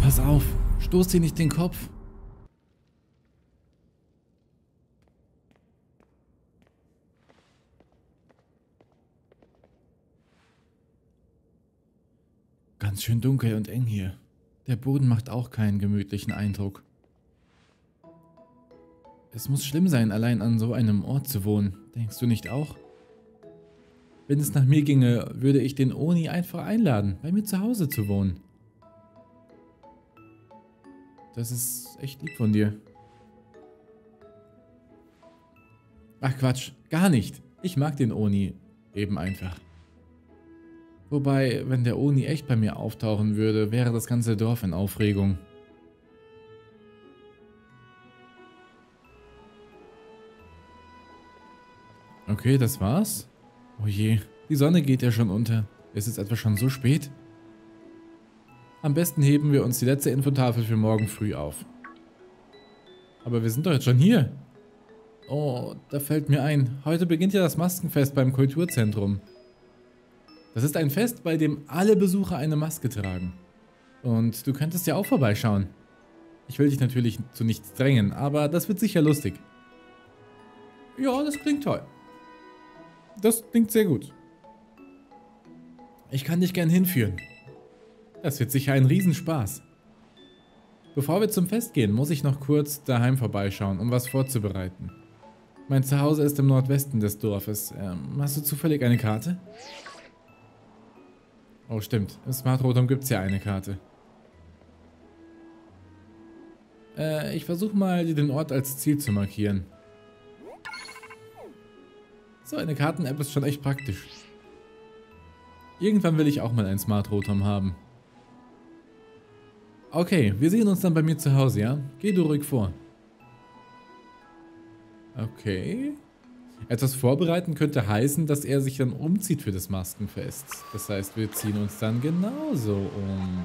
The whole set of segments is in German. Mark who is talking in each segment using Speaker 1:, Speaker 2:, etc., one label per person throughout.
Speaker 1: Pass auf, stoß dir nicht den Kopf. Ganz schön dunkel und eng hier. Der Boden macht auch keinen gemütlichen Eindruck. Es muss schlimm sein, allein an so einem Ort zu wohnen. Denkst du nicht auch? Wenn es nach mir ginge, würde ich den Oni einfach einladen, bei mir zu Hause zu wohnen. Das ist echt lieb von dir. Ach Quatsch, gar nicht. Ich mag den Oni eben einfach. Wobei, wenn der Oni echt bei mir auftauchen würde, wäre das ganze Dorf in Aufregung. Okay, das war's? Oh je, die Sonne geht ja schon unter. Ist es etwa schon so spät? Am besten heben wir uns die letzte Infotafel für morgen früh auf. Aber wir sind doch jetzt schon hier. Oh, da fällt mir ein. Heute beginnt ja das Maskenfest beim Kulturzentrum. Das ist ein Fest, bei dem alle Besucher eine Maske tragen. Und du könntest ja auch vorbeischauen. Ich will dich natürlich zu nichts drängen, aber das wird sicher lustig. Ja, das klingt toll. Das klingt sehr gut. Ich kann dich gern hinführen. Das wird sicher ein Riesenspaß. Bevor wir zum Fest gehen, muss ich noch kurz daheim vorbeischauen, um was vorzubereiten. Mein Zuhause ist im Nordwesten des Dorfes. Hast du zufällig eine Karte? Oh, stimmt. Im Smart Rotom gibt es ja eine Karte. Ich versuche mal, den Ort als Ziel zu markieren. So eine Karten-App ist schon echt praktisch. Irgendwann will ich auch mal ein Smart Rotom haben. Okay, wir sehen uns dann bei mir zu Hause, ja? Geh du ruhig vor. Okay. Etwas vorbereiten könnte heißen, dass er sich dann umzieht für das Maskenfest. Das heißt, wir ziehen uns dann genauso um.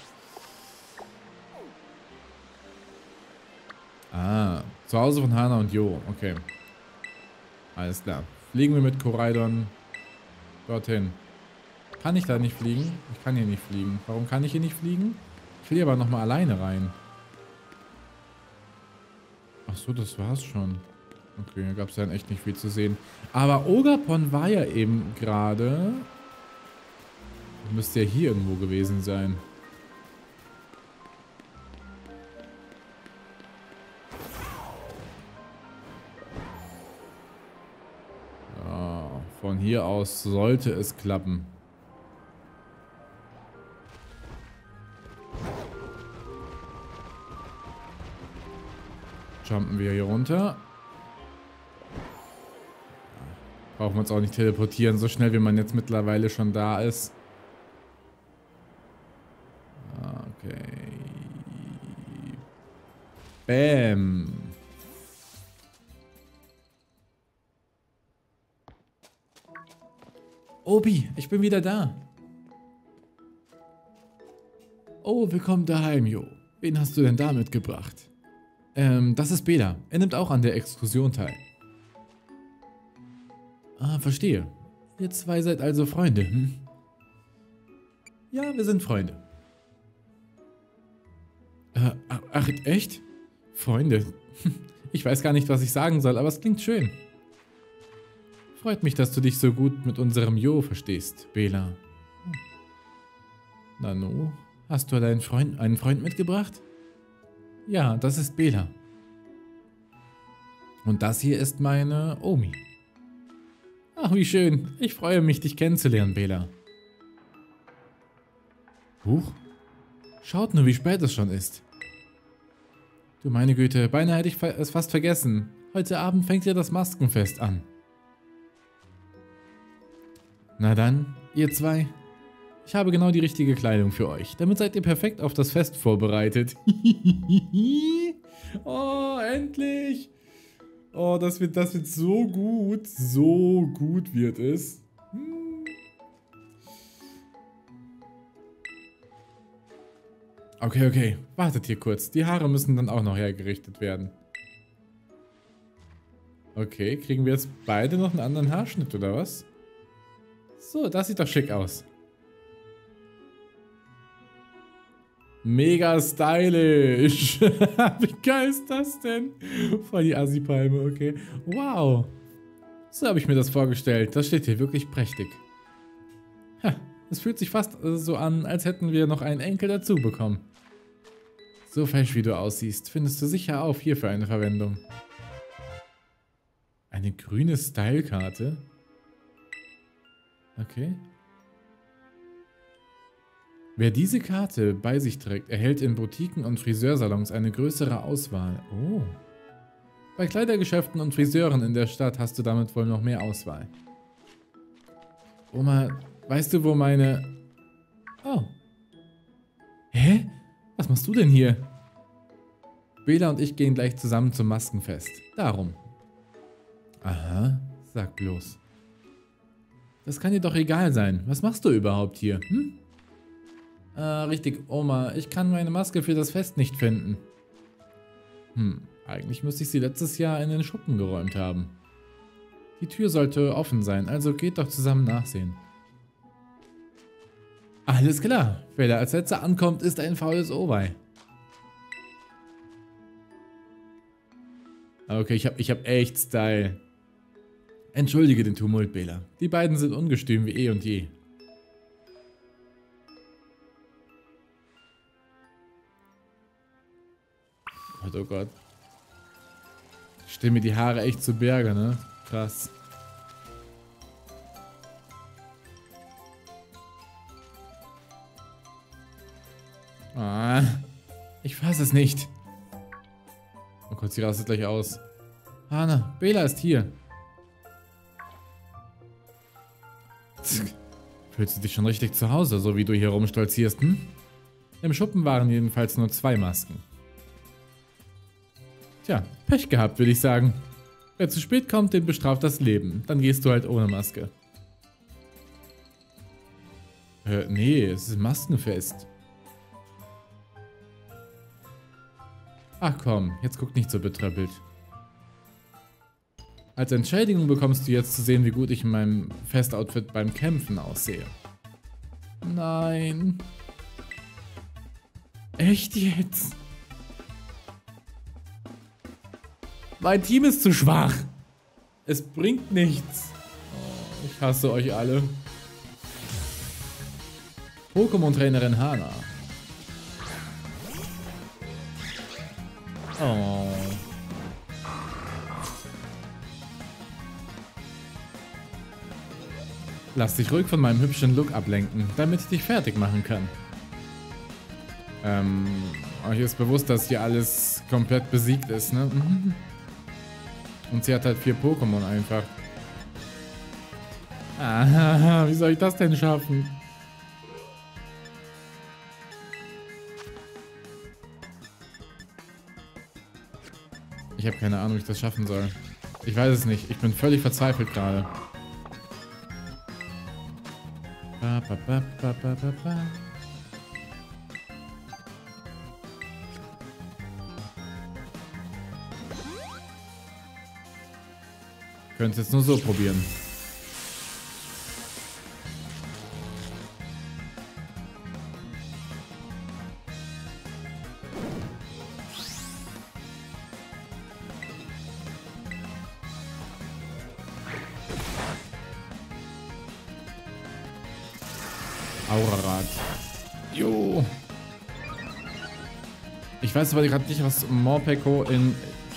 Speaker 1: Ah, zu Hause von Hana und Jo. Okay. Alles klar. Fliegen wir mit Koraidon dorthin. Kann ich da nicht fliegen? Ich kann hier nicht fliegen. Warum kann ich hier nicht fliegen? Ich will hier aber nochmal alleine rein. Ach so, das war's schon. Okay, da gab es dann echt nicht viel zu sehen. Aber Ogerpon war ja eben gerade... Müsste ja hier irgendwo gewesen sein. Ja, von hier aus sollte es klappen. Jumpen wir hier runter. Brauchen wir uns auch nicht teleportieren, so schnell wie man jetzt mittlerweile schon da ist. Okay. Bäm. Obi, ich bin wieder da. Oh, willkommen daheim, Jo. Wen hast du denn da mitgebracht? Das ist Bela. Er nimmt auch an der Exkursion teil. Ah, verstehe. Ihr zwei seid also Freunde, hm? Ja, wir sind Freunde. Ach, echt? Freunde? Ich weiß gar nicht, was ich sagen soll, aber es klingt schön. Freut mich, dass du dich so gut mit unserem Jo verstehst, Bela. Nanu, hast du einen Freund mitgebracht? Ja, das ist Bela. Und das hier ist meine Omi. Ach, wie schön. Ich freue mich, dich kennenzulernen, Bela. Huch. Schaut nur, wie spät es schon ist. Du meine Güte, beinahe hätte ich es fast vergessen. Heute Abend fängt ja das Maskenfest an. Na dann, ihr zwei. Ich habe genau die richtige Kleidung für euch. Damit seid ihr perfekt auf das Fest vorbereitet. Oh, endlich. Oh, das wird so gut. So gut wird es. Okay. Wartet hier kurz. Die Haare müssen dann auch noch hergerichtet werden. Okay, kriegen wir jetzt beide noch einen anderen Haarschnitt, oder was? So, das sieht doch schick aus. Mega stylisch. Wie geil ist das denn? Voll die Assi-Palme, okay. Wow. So habe ich mir das vorgestellt. Das steht hier wirklich prächtig. Ha, es fühlt sich fast so an, als hätten wir noch einen Enkel dazu bekommen. So fesch wie du aussiehst, findest du sicher auf hier für eine Verwendung. Eine grüne Style-Karte? Okay. Wer diese Karte bei sich trägt, erhält in Boutiquen und Friseursalons eine größere Auswahl. Oh. Bei Kleidergeschäften und Friseuren in der Stadt hast du damit wohl noch mehr Auswahl. Oma, weißt du, wo meine... Oh. Hä? Was machst du denn hier? Bela und ich gehen gleich zusammen zum Maskenfest. Darum. Aha, sag bloß. Das kann dir doch egal sein. Was machst du überhaupt hier, hm? Richtig, Oma. Ich kann meine Maske für das Fest nicht finden. Eigentlich müsste ich sie letztes Jahr in den Schuppen geräumt haben. Die Tür sollte offen sein, also geht doch zusammen nachsehen. Alles klar. Wer da als letzter ankommt, ist ein faules Owei. Okay, ich hab echt Style. Entschuldige den Tumult, Bela. Die beiden sind ungestüm wie eh und je. Gott, oh Gott. Stehen mir die Haare echt zu Berge, ne? Krass. Ah, ich fasse es nicht. Oh Gott, sie rastet gleich aus. Hana, Bela ist hier. Fühlst du dich schon richtig zu Hause, so wie du hier rumstolzierst, hm? Im Schuppen waren jedenfalls nur 2 Masken. Tja, Pech gehabt, würde ich sagen. Wer zu spät kommt, den bestraft das Leben. Dann gehst du halt ohne Maske. Nee, es ist Maskenfest. Ach komm, jetzt guck nicht so betröppelt. Als Entschädigung bekommst du jetzt zu sehen, wie gut ich in meinem Festoutfit beim Kämpfen aussehe. Nein. Echt jetzt? Mein Team ist zu schwach. Es bringt nichts. Oh, ich hasse euch alle. Pokémon-Trainerin Hana. Oh. Lass dich ruhig von meinem hübschen Look ablenken, damit ich dich fertig machen kann. Euch ist bewusst, dass hier alles komplett besiegt ist, ne? Und sie hat halt 4 Pokémon einfach. Ah, wie soll ich das denn schaffen? Ich habe keine Ahnung, wie ich das schaffen soll. Ich weiß es nicht. Ich bin völlig verzweifelt gerade. Könnt es jetzt nur so probieren. Aurarad. Jo. Ich weiß aber gerade nicht, was Morpeko in...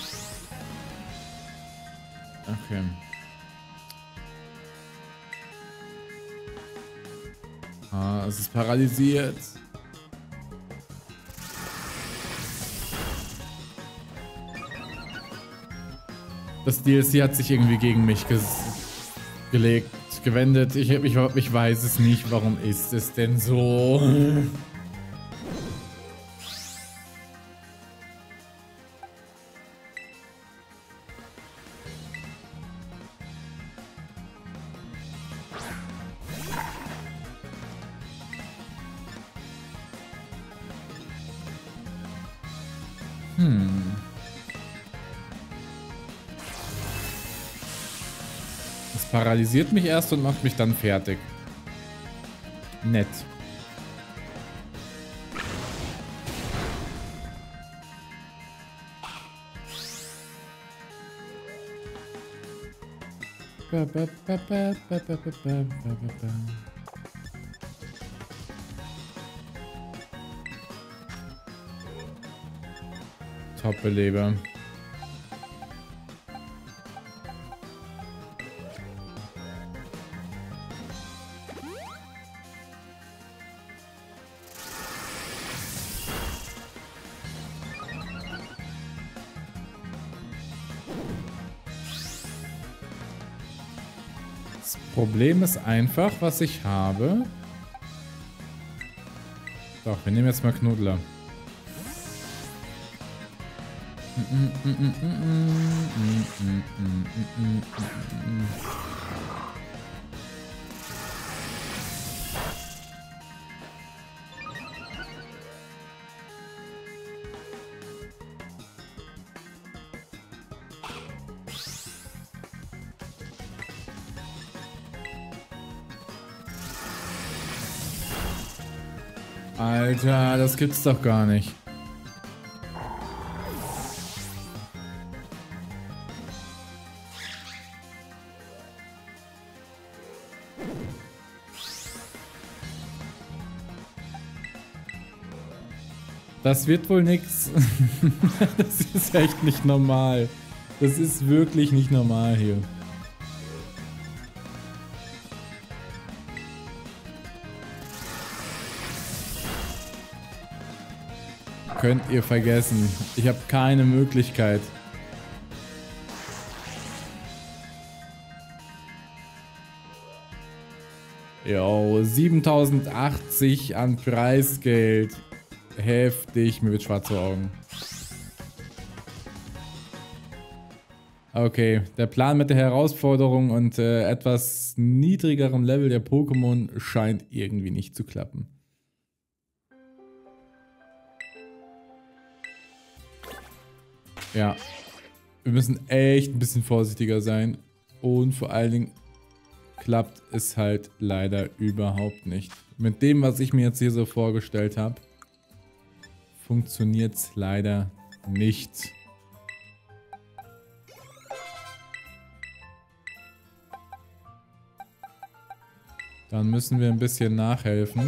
Speaker 1: Okay. Ah, es ist paralysiert. Das DLC hat sich irgendwie gegen mich gewendet. Ich weiß es nicht. Warum ist es denn so? Es paralysiert mich erst und macht mich dann fertig. Nett. Top-Beleber. Das Problem ist einfach, was ich habe. Doch, wir nehmen jetzt mal Knuddler. Alter, das gibt's doch gar nicht. Das wird wohl nix. Das ist echt nicht normal. Das ist wirklich nicht normal hier. Könnt ihr vergessen. Ich habe keine Möglichkeit. Jo, 7080 an Preisgeld. Heftig, mir wird schwarz vor Augen. Okay, der Plan mit der Herausforderung und etwas niedrigerem Level der Pokémon scheint irgendwie nicht zu klappen. Ja, wir müssen echt ein bisschen vorsichtiger sein und vor allen Dingen klappt es halt leider überhaupt nicht. Mit dem, was ich mir jetzt hier so vorgestellt habe, funktioniert es leider nicht. Dann müssen wir ein bisschen nachhelfen.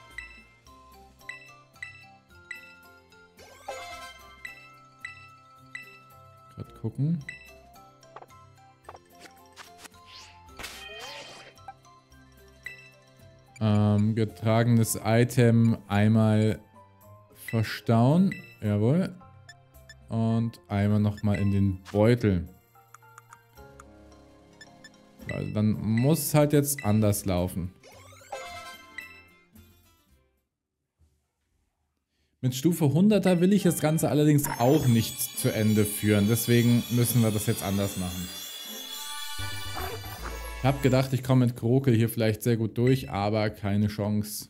Speaker 1: Gerade gucken. Getragenes Item einmal verstauen. Jawohl. Und einmal nochmal in den Beutel. Also dann muss es halt jetzt anders laufen. Mit Stufe 100er will ich das Ganze allerdings auch nicht zu Ende führen. Deswegen müssen wir das jetzt anders machen. Ich habe gedacht, ich komme mit Krokel hier vielleicht sehr gut durch, aber keine Chance.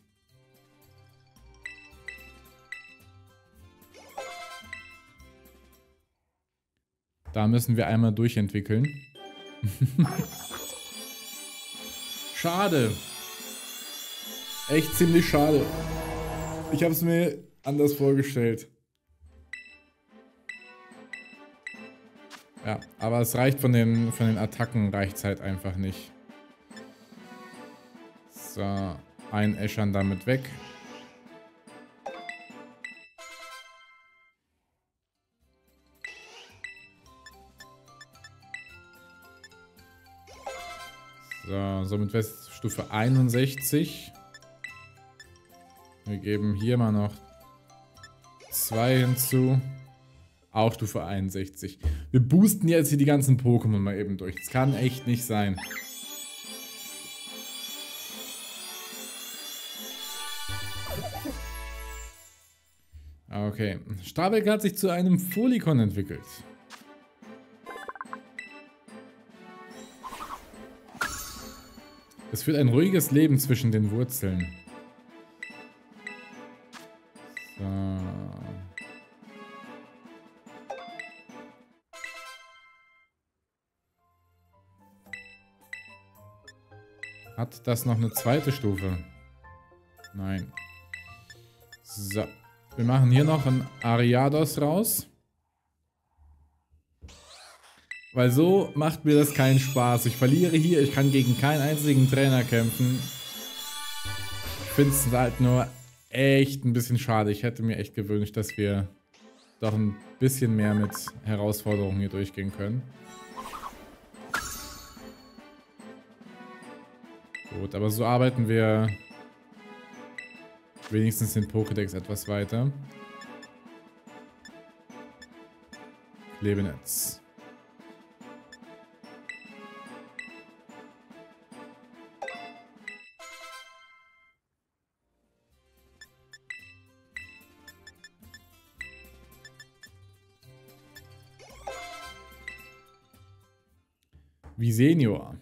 Speaker 1: Da müssen wir einmal durchentwickeln. Schade. Echt ziemlich schade. Ich habe es mir anders vorgestellt. Ja, aber es reicht von den Attacken, reicht es halt einfach nicht. So, ein Äschern damit weg. So, somit wäre es Stufe 61. Wir geben hier mal noch 2 hinzu. Auch Stufe 61. Wir boosten jetzt hier die ganzen Pokémon mal eben durch. Das kann echt nicht sein. Okay. Starbeck hat sich zu einem Folikon entwickelt. Es führt ein ruhiges Leben zwischen den Wurzeln. So. Hat das noch eine zweite Stufe? Nein. So. Wir machen hier noch ein Ariados raus. Weil so macht mir das keinen Spaß. Ich verliere hier, ich kann gegen keinen einzigen Trainer kämpfen. Ich finde es halt nur echt ein bisschen schade. Ich hätte mir echt gewünscht, dass wir doch ein bisschen mehr mit Herausforderungen hier durchgehen können. Gut, aber so arbeiten wir wenigstens den Pokédex etwas weiter. Klebenetz. Visenior.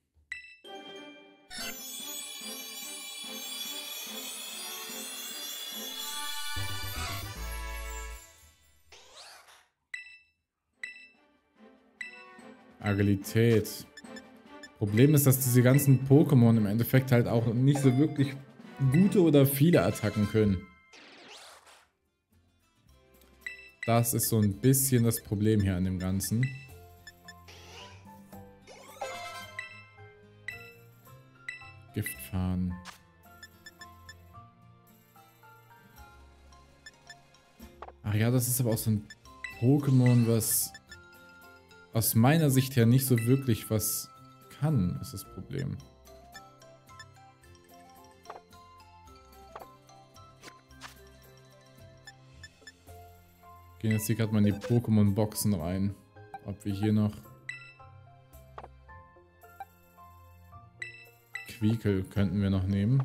Speaker 1: Agilität. Problem ist, dass diese ganzen Pokémon im Endeffekt halt auch nicht so wirklich gute oder viele Attacken können. Das ist so ein bisschen das Problem hier an dem Ganzen. Giftfaden. Ach ja, das ist aber auch so ein Pokémon, was aus meiner Sicht her nicht so wirklich was kann, ist das Problem. Gehen jetzt hier gerade mal in die Pokémon-Boxen rein. Ob wir hier noch... Quiekel könnten wir noch nehmen.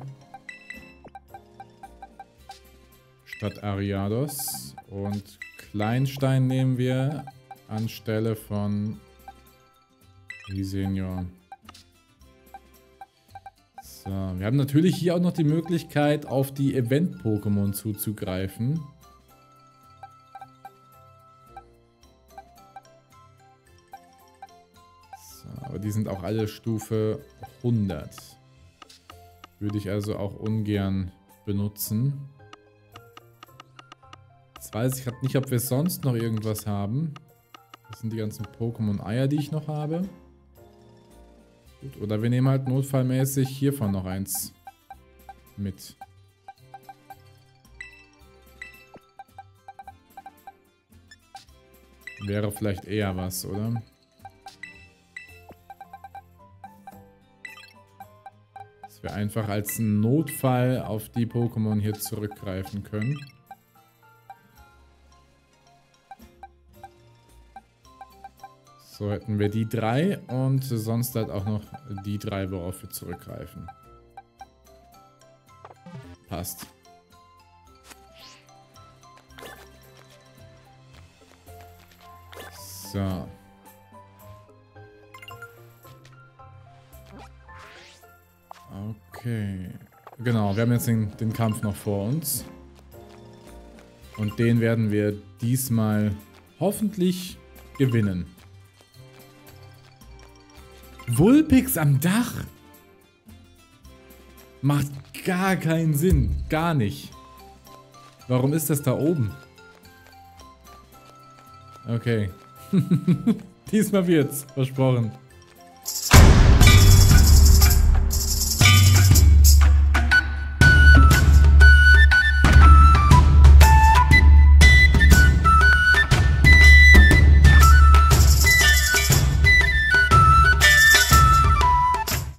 Speaker 1: Statt Ariados. Und Kleinstein nehmen wir anstelle von Visenior. So, wir haben natürlich hier auch noch die Möglichkeit, auf die Event-Pokémon zuzugreifen. So, aber die sind auch alle Stufe 100. Würde ich also auch ungern benutzen. Jetzt weiß ich gerade nicht, ob wir sonst noch irgendwas haben. Das sind die ganzen Pokémon-Eier, die ich noch habe. Gut, oder wir nehmen halt notfallmäßig hiervon noch eins mit. Wäre vielleicht eher was, oder? Dass wir einfach als Notfall auf die Pokémon hier zurückgreifen können. So hätten wir die 3 und sonst halt auch noch die 3, worauf wir zurückgreifen. Passt. So. Okay. Genau, wir haben jetzt den Kampf noch vor uns. Und den werden wir diesmal hoffentlich gewinnen. Vulpix am Dach? Macht gar keinen Sinn. Gar nicht. Warum ist das da oben? Okay. Diesmal wird's. Versprochen.